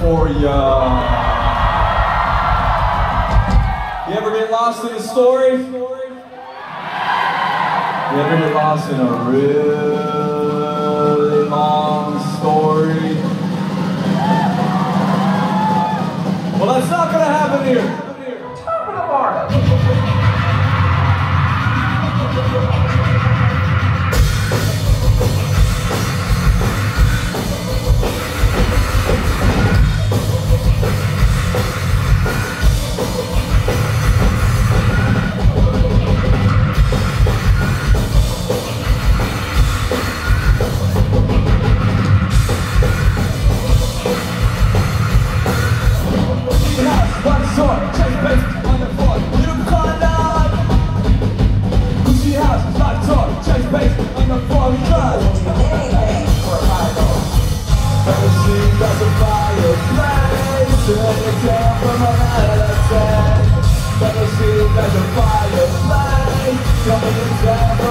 for ya. You ever get lost in a story? You ever get lost in a really long story? Well, that's not gonna happen here. Top of the mark. There's a fireplace, coming in